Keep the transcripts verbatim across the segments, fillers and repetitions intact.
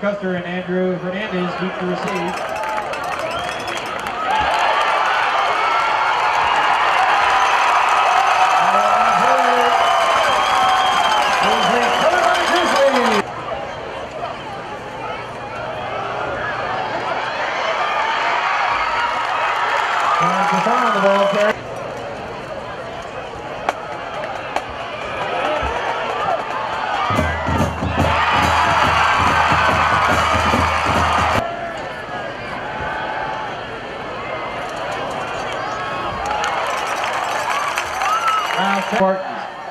Custer and Andrew Hernandez keep to receive. On the ball carry. Spartans.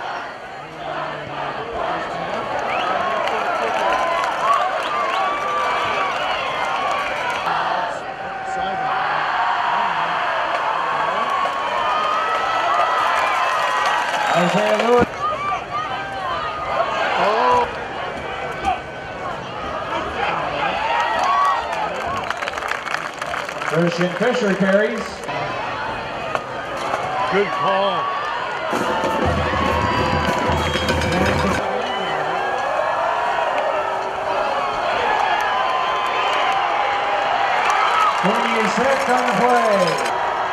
Isaiah Lewis. Oh. Christian Fisher carries. Good call. twenty-six on the play.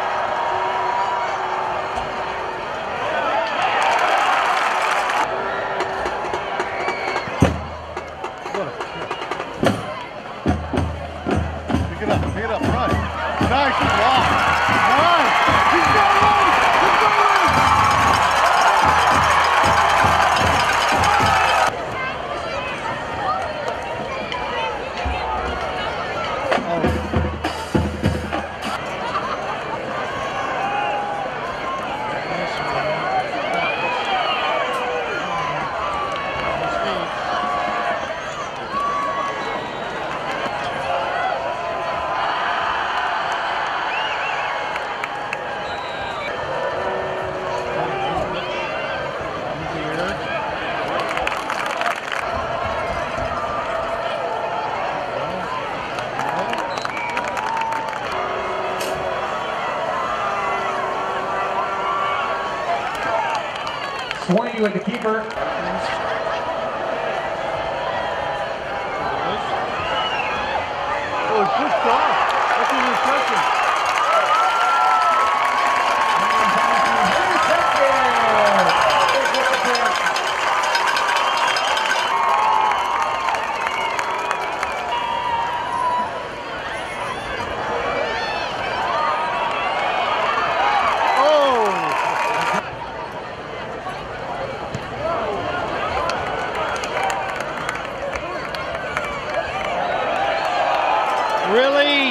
twenty with the keeper. Oh, it's just off. That's an interception. Really?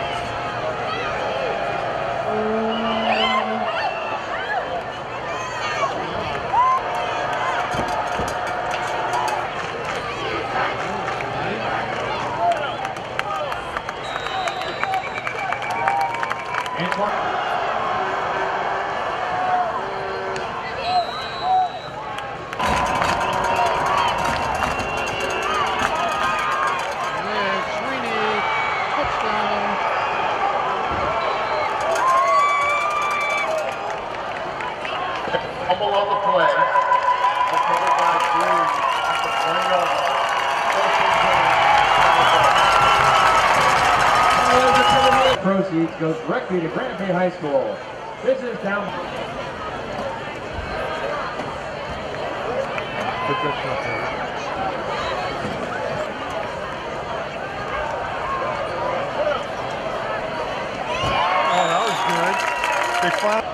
Fumble on the play. Recovered by Green at the one yard line. Proceeds goes directly to Granite Bay High School. This is down. Oh, that was good. They found.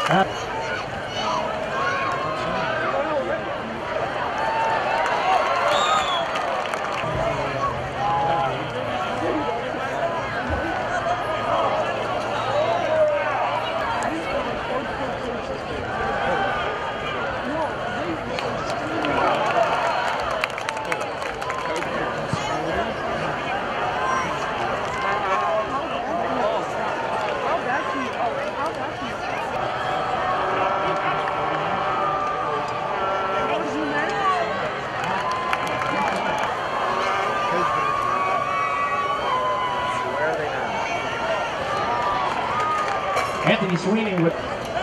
Anthony Sweeney with.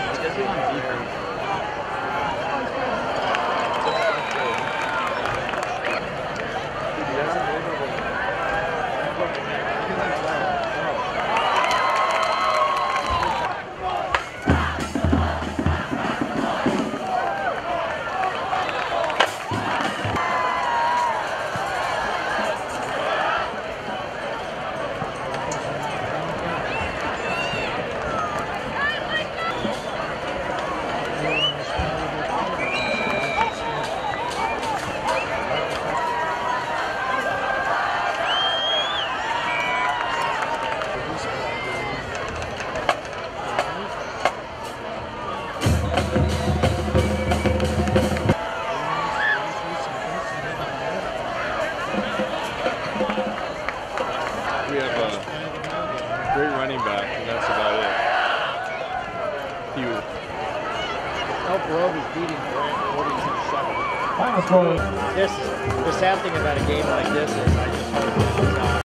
We have a great running back, and that's about it. He was. Elk Grove is beating Grant forty-two seven. Final score. This, the sad thing about a game like this is I just hope